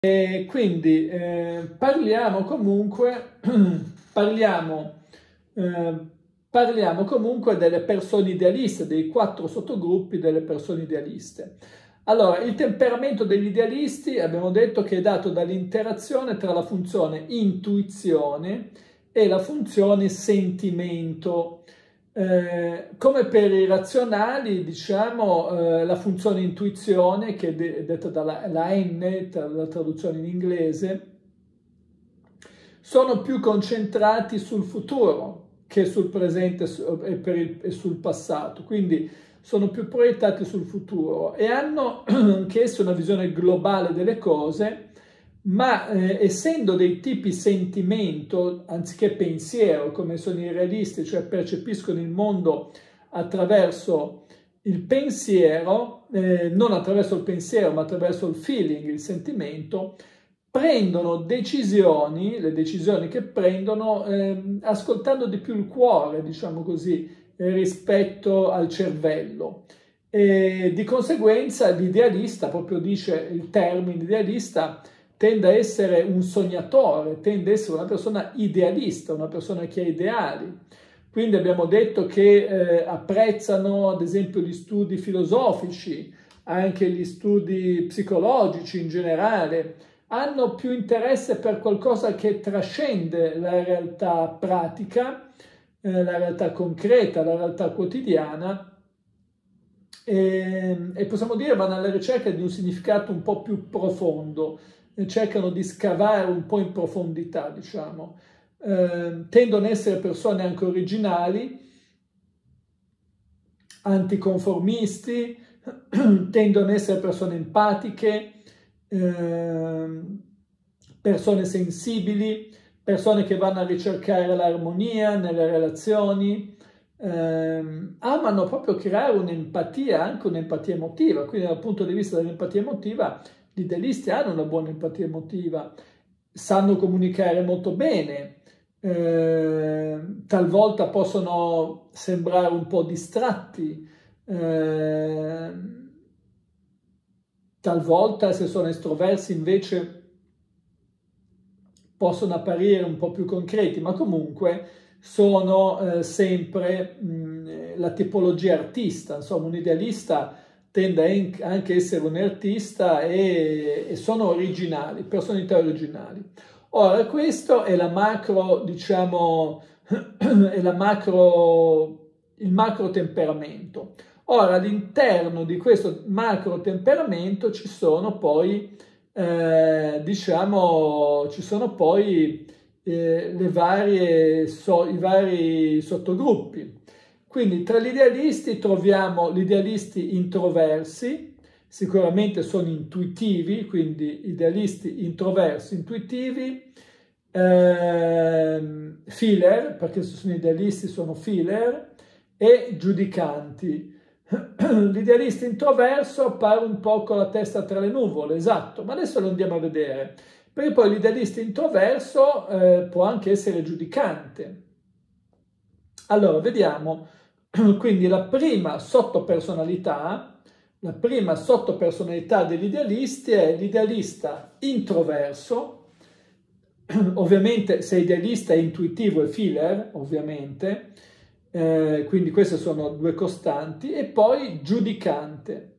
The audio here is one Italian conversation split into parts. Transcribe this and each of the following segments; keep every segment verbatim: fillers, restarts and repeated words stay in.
E quindi eh, parliamo comunque, parliamo, eh, parliamo comunque delle persone idealiste, dei quattro sottogruppi delle persone idealiste. Allora, il temperamento degli idealisti abbiamo detto che è dato dall'interazione tra la funzione intuizione e la funzione sentimento. Eh, come per i razionali, diciamo, eh, la funzione intuizione, che è detta dalla la N, la traduzione in inglese, sono più concentrati sul futuro che sul presente e, per il, e sul passato, quindi sono più proiettati sul futuro e hanno anch'essi una visione globale delle cose, ma eh, essendo dei tipi sentimento anziché pensiero, come sono i realisti, cioè percepiscono il mondo attraverso il pensiero, eh, non attraverso il pensiero, ma attraverso il feeling, il sentimento, prendono decisioni, le decisioni che prendono eh, ascoltando di più il cuore, diciamo così, eh, rispetto al cervello. E di conseguenza l'idealista, proprio dice il termine idealista, tende a essere un sognatore, tende a essere una persona idealista, una persona che ha ideali. Quindi abbiamo detto che eh, apprezzano ad esempio gli studi filosofici, anche gli studi psicologici in generale, hanno più interesse per qualcosa che trascende la realtà pratica, eh, la realtà concreta, la realtà quotidiana, e, e possiamo dire vanno alla ricerca di un significato un po' più profondo, cercano di scavare un po' in profondità, diciamo. Eh, tendono ad essere persone anche originali, anticonformisti, tendono ad essere persone empatiche, eh, persone sensibili, persone che vanno a ricercare l'armonia nelle relazioni, eh, amano proprio creare un'empatia, anche un'empatia emotiva, quindi dal punto di vista dell'empatia emotiva gli idealisti hanno una buona empatia emotiva, sanno comunicare molto bene, eh, talvolta possono sembrare un po' distratti, eh, talvolta se sono estroversi invece possono apparire un po' più concreti, ma comunque sono eh, sempre mh, la tipologia artista, insomma un idealista tende anche a essere un artista e, e sono originali, personalità originali. Ora, questo è la macro, diciamo, è la macro, il macro temperamento. Ora, all'interno di questo macro temperamento ci sono poi, eh, diciamo, ci sono poi eh, le varie, so, i vari sottogruppi. Quindi tra gli idealisti troviamo gli idealisti introversi, sicuramente sono intuitivi, quindi idealisti introversi, intuitivi, ehm, filler, perché se sono idealisti sono filler, e giudicanti. L'idealista introverso appare un po' con la testa tra le nuvole, esatto, ma adesso lo andiamo a vedere, perché poi l'idealista introverso eh, può anche essere giudicante. Allora, vediamo. Quindi la prima sottopersonalità, la prima sottopersonalità degli idealisti è l'idealista introverso, ovviamente se idealista è intuitivo e filler, ovviamente, eh, quindi queste sono due costanti, e poi giudicante.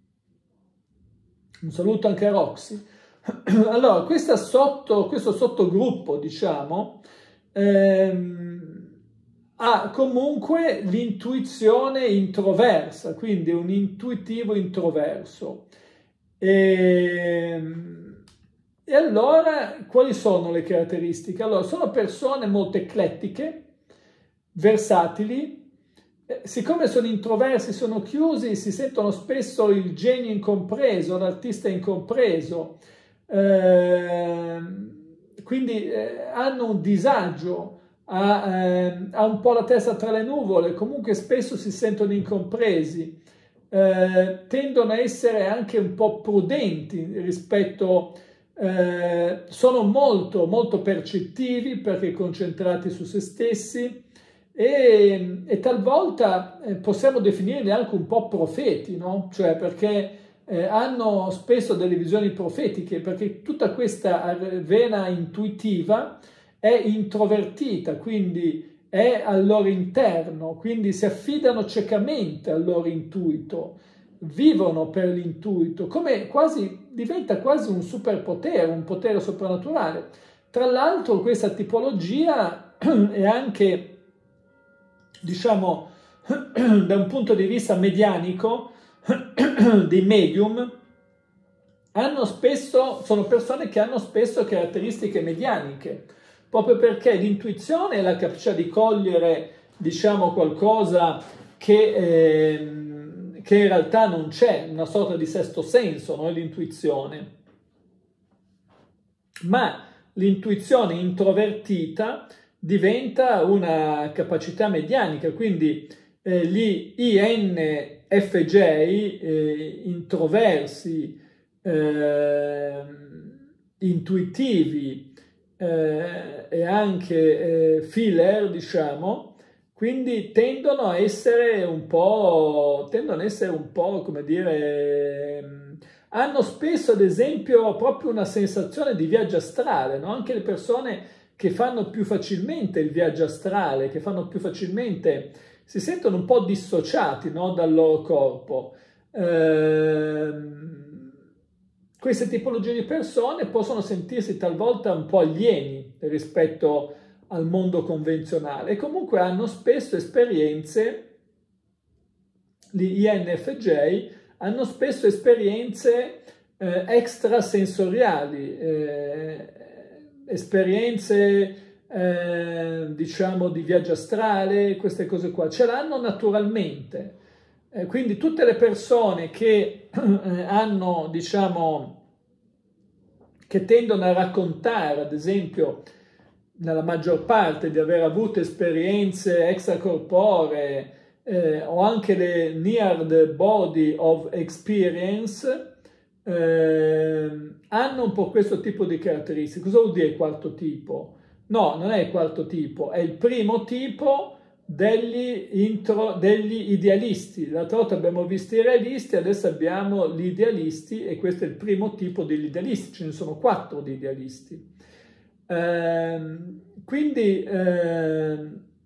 Un saluto anche a Roxy. Allora, questa sotto, questo sottogruppo, diciamo, ehm, ha comunque l'intuizione introversa, quindi un intuitivo introverso. E, e allora, quali sono le caratteristiche? Allora, sono persone molto eclettiche, versatili, eh, siccome sono introversi, sono chiusi, si sentono spesso il genio incompreso, l'artista incompreso, eh, quindi eh, hanno un disagio, ha, eh, ha un po' la testa tra le nuvole, comunque spesso si sentono incompresi, eh, tendono a essere anche un po' prudenti rispetto, eh, sono molto molto percettivi perché concentrati su se stessi e, e talvolta eh, possiamo definirli anche un po' profeti, no? Cioè perché eh, hanno spesso delle visioni profetiche, perché tutta questa vena intuitiva è introvertita, quindi è al loro interno, quindi si affidano ciecamente al loro intuito, vivono per l'intuito, come quasi diventa quasi un superpotere, un potere soprannaturale. Tra l'altro questa tipologia è anche, diciamo, da un punto di vista medianico, dei medium, hanno spesso, sono persone che hanno spesso caratteristiche medianiche, proprio perché l'intuizione è la capacità di cogliere, diciamo, qualcosa che, eh, che in realtà non c'è, una sorta di sesto senso, no? L'intuizione. Ma l'intuizione introvertita diventa una capacità medianica, quindi eh, gli I N F J, eh, introversi, eh, intuitivi eh, e anche eh, feeler, diciamo, quindi tendono a essere un po', tendono a essere un po', come dire, hanno spesso, ad esempio, proprio una sensazione di viaggio astrale, no? Anche le persone che fanno più facilmente il viaggio astrale, che fanno più facilmente, si sentono un po' dissociati, no? Dal loro corpo. Ehm, queste tipologie di persone possono sentirsi talvolta un po' alieni rispetto al mondo convenzionale e comunque hanno spesso esperienze, gli I N F J hanno spesso esperienze eh, extrasensoriali, eh, esperienze eh, diciamo di viaggio astrale, queste cose qua, ce l'hanno naturalmente. Eh, quindi tutte le persone che eh, hanno, diciamo, che tendono a raccontare, ad esempio, nella maggior parte di aver avuto esperienze extracorporee eh, o anche le near the body of experience, eh, hanno un po' questo tipo di caratteristiche. Cosa vuol dire quarto tipo? No, non è il quarto tipo, è il primo tipo degli, intro, degli idealisti. L'altra volta abbiamo visto i realisti, adesso abbiamo gli idealisti e questo è il primo tipo degli idealisti, ce ne sono quattro di idealisti. Eh, quindi eh,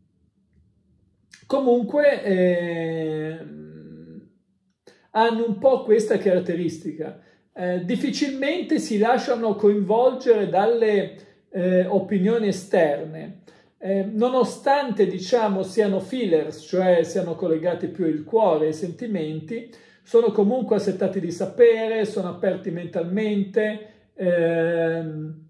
comunque eh, hanno un po' questa caratteristica. Eh, difficilmente si lasciano coinvolgere dalle eh, opinioni esterne. Eh, nonostante, diciamo, siano feelers, cioè siano collegati più il cuore e i sentimenti, sono comunque assettati di sapere, sono aperti mentalmente, ehm,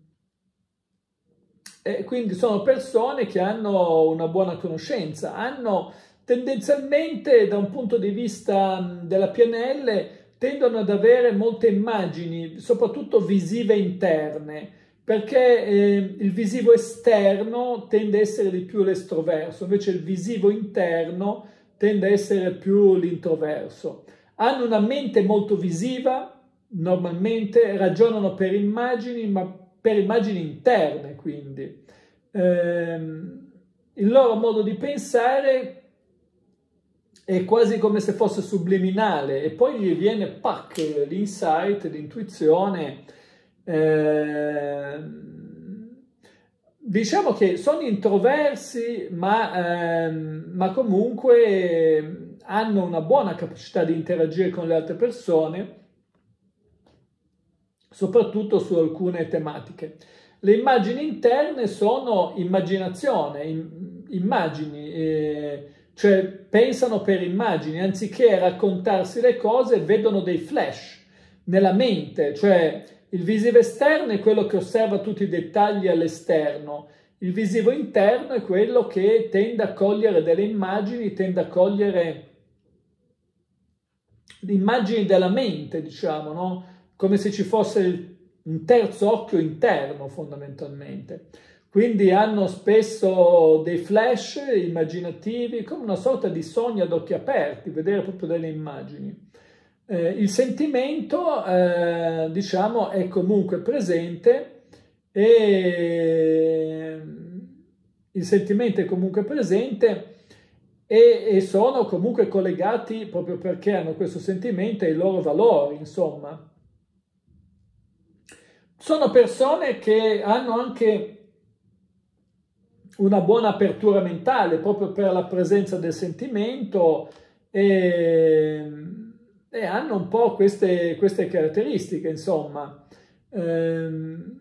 e quindi sono persone che hanno una buona conoscenza, hanno tendenzialmente, da un punto di vista della P N L, tendono ad avere molte immagini, soprattutto visive interne, perché eh, il visivo esterno tende a essere di più l'estroverso, invece il visivo interno tende a essere più l'introverso. Hanno una mente molto visiva, normalmente ragionano per immagini, ma per immagini interne, quindi. Eh, il loro modo di pensare è quasi come se fosse subliminale e poi gli viene, pac, l'insight, l'intuizione. Eh, diciamo che sono introversi, ma, eh, ma comunque hanno una buona capacità di interagire con le altre persone, soprattutto su alcune tematiche. Le immagini interne sono immaginazione, immagini, eh, cioè pensano per immagini, anziché raccontarsi le cose, vedono dei flash nella mente, cioè il visivo esterno è quello che osserva tutti i dettagli all'esterno, il visivo interno è quello che tende a cogliere delle immagini, tende a cogliere immagini della mente, diciamo, no? Come se ci fosse un terzo occhio interno, fondamentalmente. Quindi hanno spesso dei flash immaginativi, come una sorta di sogno ad occhi aperti, vedere proprio delle immagini. Eh, il sentimento, eh, diciamo, è comunque presente e il sentimento è comunque presente e, e sono comunque collegati proprio perché hanno questo sentimento ai loro valori, insomma. Sono persone che hanno anche una buona apertura mentale proprio per la presenza del sentimento e, e hanno un po' queste, queste caratteristiche, insomma. Ehm,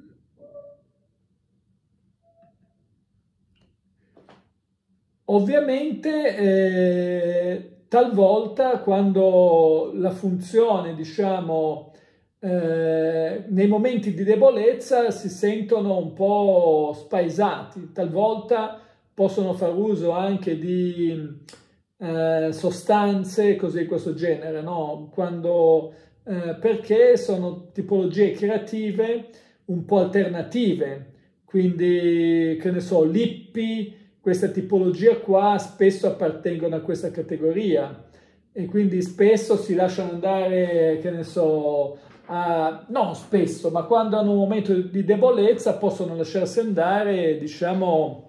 Ovviamente eh, talvolta quando la funzione, diciamo, eh, nei momenti di debolezza si sentono un po' spaesati, talvolta possono far uso anche di eh, sostanze, cose di questo genere, no? Quando, eh, perché sono tipologie creative un po' alternative, quindi, che ne so, l'hippie, questa tipologia qua spesso appartengono a questa categoria e quindi spesso si lasciano andare, che ne so, a, non spesso, ma quando hanno un momento di debolezza possono lasciarsi andare, diciamo,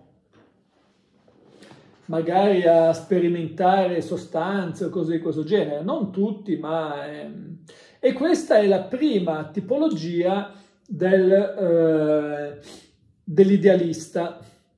magari a sperimentare sostanze o cose di questo genere, non tutti, ma... Ehm, e questa è la prima tipologia del, eh, dell'idealista.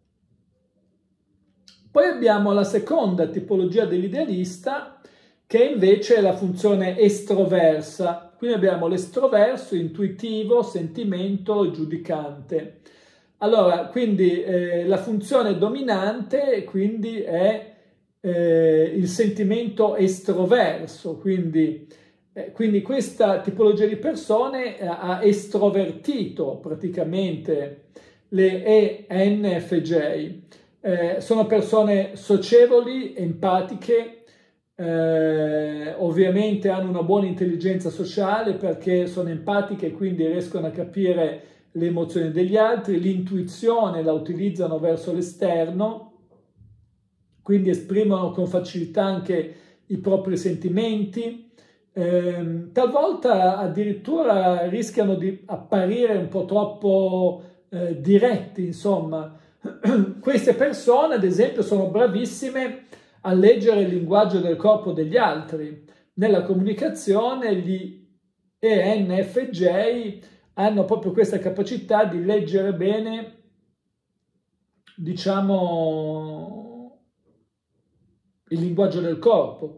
Poi abbiamo la seconda tipologia dell'idealista, che invece è la funzione estroversa. Quindi abbiamo l'estroverso, intuitivo, sentimento, giudicante. Allora, quindi eh, la funzione dominante quindi è eh, il sentimento estroverso, quindi, eh, quindi questa tipologia di persone eh, ha estrovertito praticamente le E N F J. Eh, sono persone socievoli, empatiche, eh, ovviamente hanno una buona intelligenza sociale perché sono empatiche e quindi riescono a capire le emozioni degli altri, l'intuizione la utilizzano verso l'esterno, quindi esprimono con facilità anche i propri sentimenti, eh, talvolta addirittura rischiano di apparire un po' troppo eh, diretti, insomma. Queste persone, ad esempio, sono bravissime a leggere il linguaggio del corpo degli altri. Nella comunicazione gli E N F J hanno proprio questa capacità di leggere bene, diciamo, il linguaggio del corpo,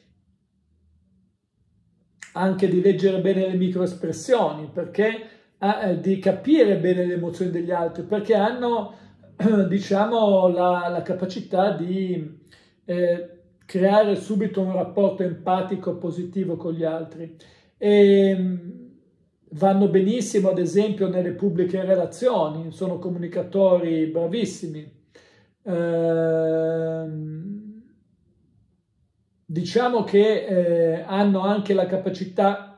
anche di leggere bene le microespressioni, perché eh, di capire bene le emozioni degli altri, perché hanno diciamo, la, la capacità di eh, creare subito un rapporto empatico positivo con gli altri. E vanno benissimo, ad esempio, nelle pubbliche relazioni, sono comunicatori bravissimi. Eh, diciamo che eh, hanno anche la capacità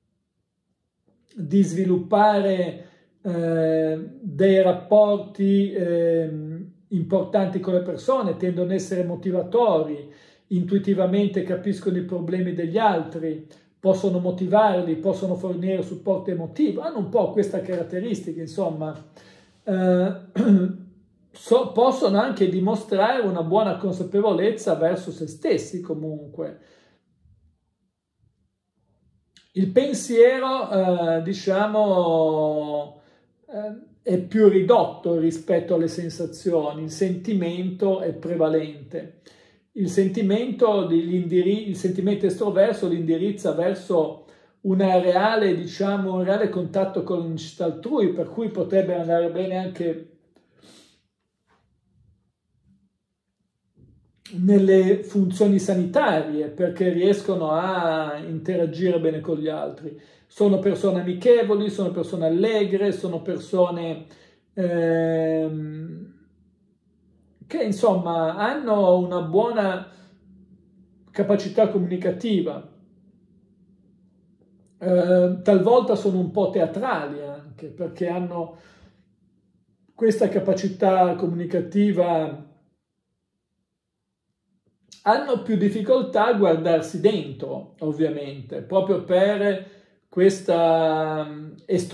di sviluppare Eh, dei rapporti eh, importanti con le persone, tendono ad essere motivatori, intuitivamente capiscono i problemi degli altri, possono motivarli, possono fornire supporto emotivo, hanno un po' questa caratteristica, insomma, eh, so, possono anche dimostrare una buona consapevolezza verso se stessi comunque. Il pensiero, eh, diciamo, è più ridotto rispetto alle sensazioni, il sentimento è prevalente. Il sentimento, il sentimento estroverso li indirizza verso una reale, diciamo, un reale contatto con la necessità altrui, per cui potrebbe andare bene anche nelle funzioni sanitarie, perché riescono a interagire bene con gli altri. Sono persone amichevoli, sono persone allegre, sono persone ehm, che insomma hanno una buona capacità comunicativa. Eh, talvolta sono un po' teatrali anche, perché hanno questa capacità comunicativa, hanno più difficoltà a guardarsi dentro, ovviamente, proprio per questa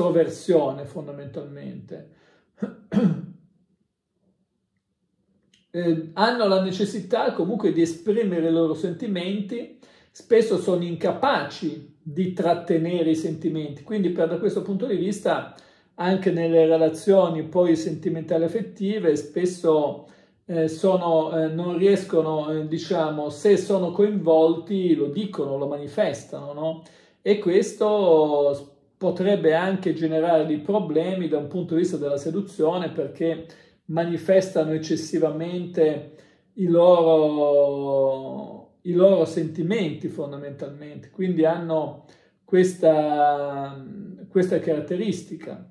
estroversione fondamentalmente. eh, hanno la necessità comunque di esprimere i loro sentimenti, spesso sono incapaci di trattenere i sentimenti, quindi per, da questo punto di vista anche nelle relazioni poi sentimentali affettive spesso eh, sono, eh, non riescono, eh, diciamo, se sono coinvolti lo dicono, lo manifestano, no? E questo potrebbe anche generare dei problemi da un punto di vista della seduzione, perché manifestano eccessivamente i loro, i loro sentimenti fondamentalmente, quindi hanno questa, questa caratteristica.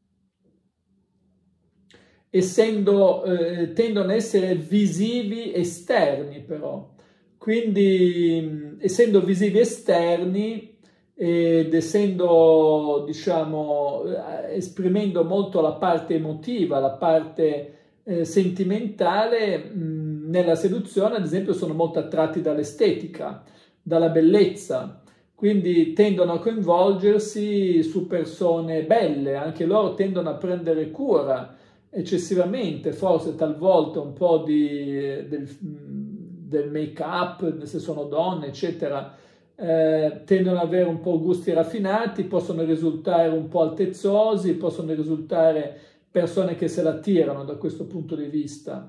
Essendo, eh, tendono ad essere visivi esterni però, quindi essendo visivi esterni ed essendo, diciamo, esprimendo molto la parte emotiva, la parte eh, sentimentale, mh, nella seduzione ad esempio sono molto attratti dall'estetica, dalla bellezza, quindi tendono a coinvolgersi su persone belle, anche loro tendono a prendere cura eccessivamente, forse talvolta un po' di, del, del make-up, se sono donne, eccetera, eh, tendono ad avere un po' gusti raffinati, possono risultare un po' altezzosi, possono risultare persone che se la tirano da questo punto di vista.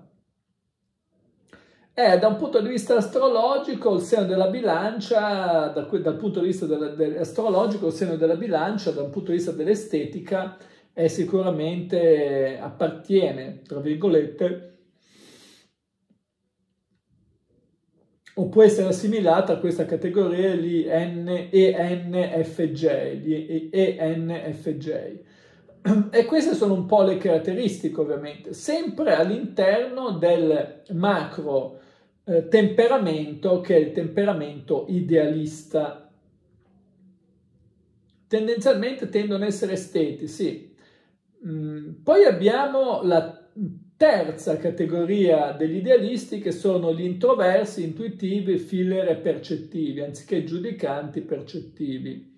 Eh, da un punto di vista astrologico, il segno della bilancia, da, dal punto di vista del, del, astrologico, il segno della bilancia, dal punto di vista dell'estetica, è sicuramente appartiene, tra virgolette, o può essere assimilata a questa categoria di E N F J, di E N F J. E queste sono un po' le caratteristiche, ovviamente, sempre all'interno del macro eh, temperamento, che è il temperamento idealista. Tendenzialmente tendono ad essere esteti, sì. Mm, poi abbiamo la terza categoria degli idealisti, che sono gli introversi, intuitivi, filler e percettivi, anziché giudicanti, percettivi.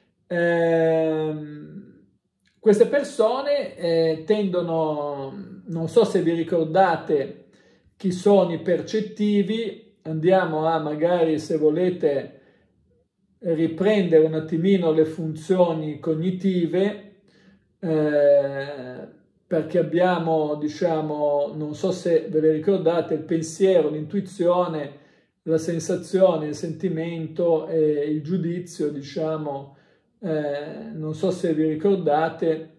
Ehm, queste persone eh, tendono, non so se vi ricordate chi sono i percettivi, andiamo a magari, se volete, riprendere un attimino le funzioni cognitive, eh, perché abbiamo, diciamo, non so se ve le ricordate, il pensiero, l'intuizione, la sensazione, il sentimento e il giudizio, diciamo, eh, non so se vi ricordate,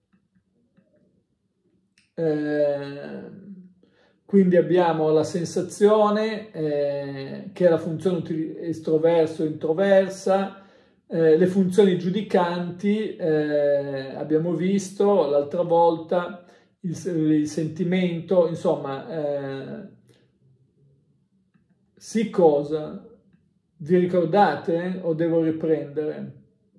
eh, quindi abbiamo la sensazione, eh, che è la funzione estroverso-introversa, eh, le funzioni giudicanti, eh, abbiamo visto l'altra volta, il, il sentimento, insomma, eh, sì cosa? Vi ricordate o devo riprendere?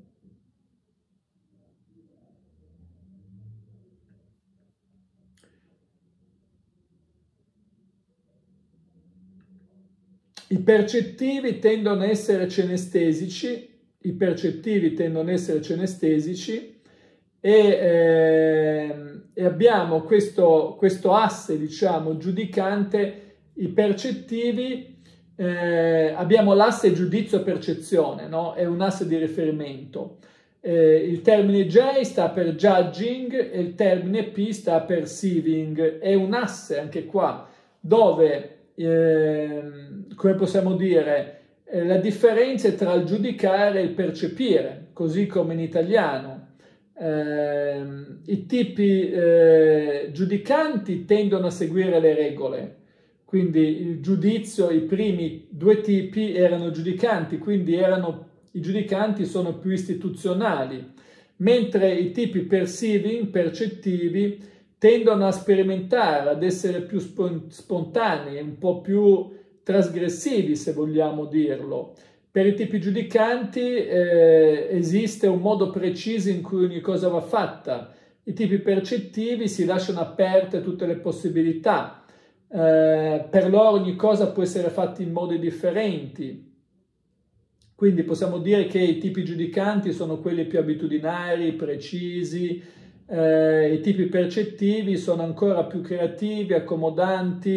I percettivi tendono a essere cenestesici, i percettivi tendono ad essere cenestesici e, eh, e abbiamo questo, questo asse, diciamo, giudicante, i percettivi, eh, abbiamo l'asse giudizio-percezione, no? È un asse di riferimento. Eh, il termine J sta per judging e il termine P sta per perceiving, è un asse anche qua, dove Eh, come possiamo dire, eh, la differenza tra il giudicare e il percepire, così come in italiano. Eh, I tipi eh, giudicanti tendono a seguire le regole, quindi il giudizio, i primi due tipi erano giudicanti, quindi erano, i giudicanti sono più istituzionali, mentre i tipi perceiving, percettivi, tendono a sperimentare, ad essere più spontanei, un po' più trasgressivi, se vogliamo dirlo. Per i tipi giudicanti eh, esiste un modo preciso in cui ogni cosa va fatta. I tipi percettivi si lasciano aperte tutte le possibilità. Eh, per loro ogni cosa può essere fatta in modi differenti. Quindi possiamo dire che i tipi giudicanti sono quelli più abitudinari, precisi. Eh, i tipi percettivi sono ancora più creativi, accomodanti,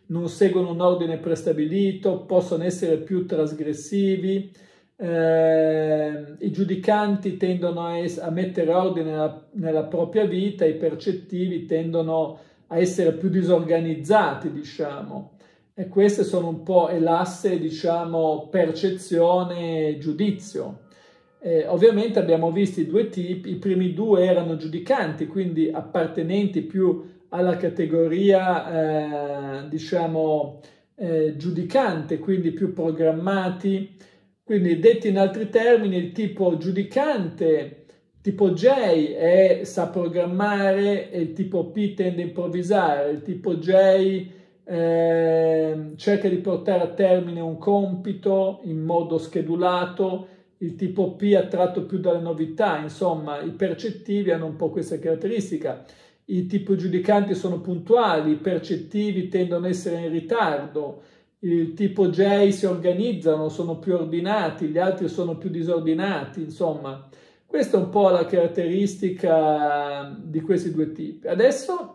non seguono un ordine prestabilito, possono essere più trasgressivi. Eh, I giudicanti tendono a, es- a mettere ordine nella, nella propria vita, i percettivi tendono a essere più disorganizzati, diciamo. E queste sono un po' l'asse, diciamo, percezione e giudizio. Eh, ovviamente abbiamo visto i due tipi, i primi due erano giudicanti, quindi appartenenti più alla categoria, eh, diciamo, eh, giudicante, quindi più programmati. Quindi, detti in altri termini, il tipo giudicante, tipo J, è, sa programmare e il tipo P tende a improvvisare. Il tipo J eh, cerca di portare a termine un compito in modo schedulato, il tipo P è attratto più dalle novità. Insomma, i percettivi hanno un po' questa caratteristica. I tipi giudicanti sono puntuali, i percettivi tendono a essere in ritardo, il tipo J si organizzano, sono più ordinati, gli altri sono più disordinati. Insomma, questa è un po' la caratteristica di questi due tipi. Adesso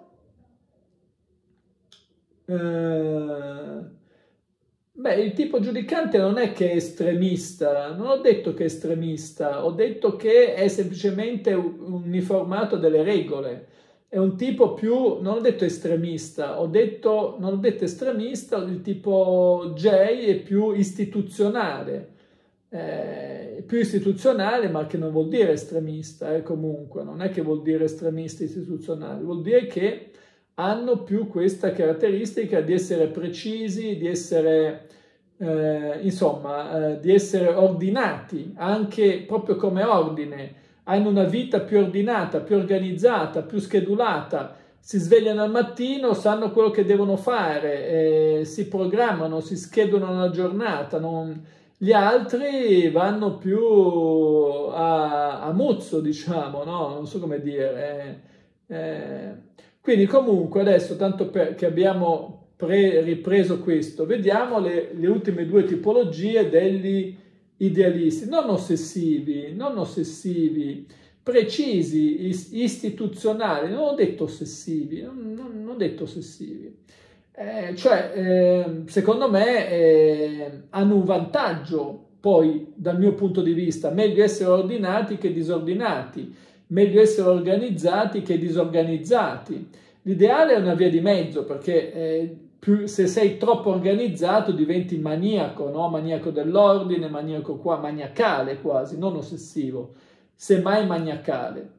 eh, beh, il tipo giudicante non è che è estremista, non ho detto che è estremista, ho detto che è semplicemente uniformato delle regole. È un tipo più, non ho detto estremista, ho detto, non ho detto estremista, il tipo J è più istituzionale, eh, più istituzionale, ma che non vuol dire estremista, eh, comunque, non è che vuol dire estremista istituzionale, vuol dire che hanno più questa caratteristica di essere precisi, di essere, eh, insomma, eh, di essere ordinati, anche proprio come ordine. Hanno una vita più ordinata, più organizzata, più schedulata, si svegliano al mattino, sanno quello che devono fare, eh, si programmano, si schedulano la giornata. Non... Gli altri vanno più a, a muzzo, diciamo, no? Non so come dire. Eh, eh. Quindi comunque adesso, tanto per, che abbiamo pre- ripreso questo, vediamo le, le ultime due tipologie degli idealisti, non ossessivi, non ossessivi, precisi, istituzionali. Non ho detto ossessivi, non, non, non ho detto ossessivi. Eh, cioè, eh, secondo me eh, hanno un vantaggio, poi dal mio punto di vista, meglio essere ordinati che disordinati, meglio essere organizzati che disorganizzati. L'ideale è una via di mezzo, perché eh, più, se sei troppo organizzato diventi maniaco, no? Maniaco dell'ordine, maniaco qua, maniacale quasi, non ossessivo, semmai maniacale.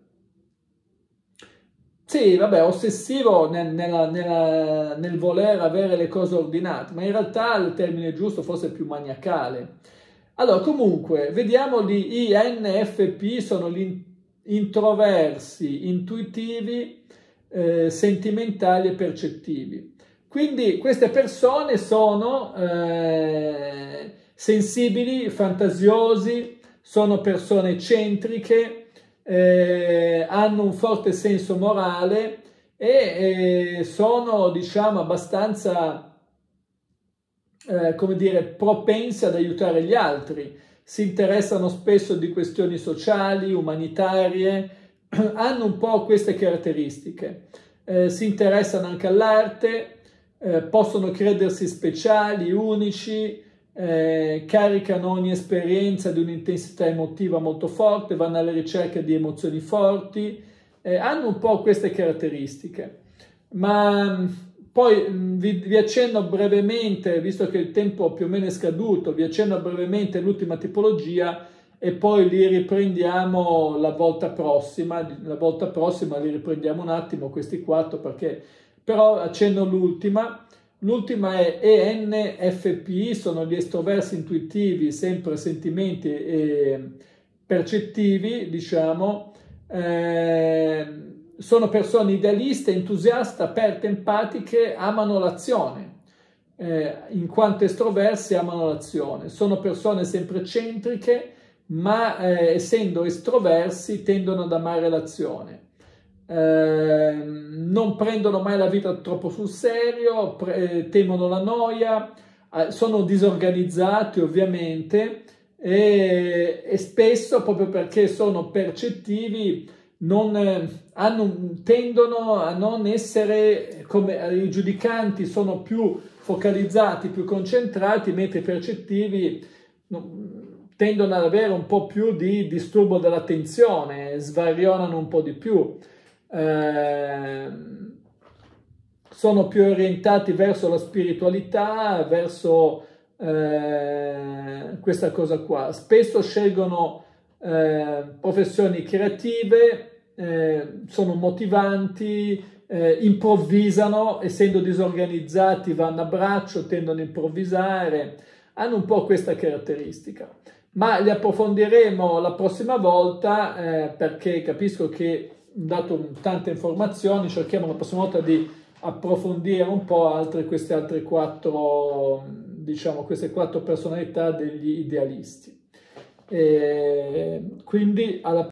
Sì, vabbè, ossessivo nel, nella- nella- nel voler avere le cose ordinate, ma in realtà il termine giusto forse è più maniacale. Allora, comunque, vediamo gli I N F P, sono gli introversi, intuitivi, eh, sentimentali e percettivi. Quindi queste persone sono eh, sensibili, fantasiosi, sono persone eccentriche, eh, hanno un forte senso morale e eh, sono, diciamo, abbastanza eh, come dire, propensi ad aiutare gli altri, si interessano spesso di questioni sociali, umanitarie, hanno un po' queste caratteristiche, eh, si interessano anche all'arte, eh, possono credersi speciali, unici, eh, caricano ogni esperienza di un'intensità emotiva molto forte, vanno alla ricerca di emozioni forti, eh, hanno un po' queste caratteristiche. Ma poi vi, vi accenno brevemente, visto che il tempo più o meno è scaduto, vi accenno brevemente l'ultima tipologia e poi li riprendiamo la volta prossima. La volta prossima li riprendiamo un attimo questi quattro, perché però accenno l'ultima. L'ultima è E N F P, sono gli estroversi intuitivi, sempre sentimenti e percettivi, diciamo. Eh, sono persone idealiste, entusiaste, aperte, empatiche, amano l'azione. Eh, in quanto estroversi amano l'azione. Sono persone sempre eccentriche, ma eh, essendo estroversi tendono ad amare l'azione. Eh, non prendono mai la vita troppo sul serio, pre- temono la noia, eh, sono disorganizzati ovviamente e, e spesso, proprio perché sono percettivi, non, eh, hanno, tendono a non essere come i giudicanti, sono più focalizzati, più concentrati, mentre i percettivi tendono ad avere un po' più di disturbo dell'attenzione, svarionano un po' di più, eh, sono più orientati verso la spiritualità, verso eh, questa cosa qua. Spesso scelgono eh, professioni creative, eh, sono motivanti, eh, improvvisano, essendo disorganizzati vanno a braccio, tendono a improvvisare, hanno un po' questa caratteristica. Ma li approfondiremo la prossima volta eh, perché capisco che ho dato tante informazioni, cerchiamo la prossima volta di approfondire un po' altre, queste altre quattro, diciamo, queste quattro personalità degli idealisti. E quindi alla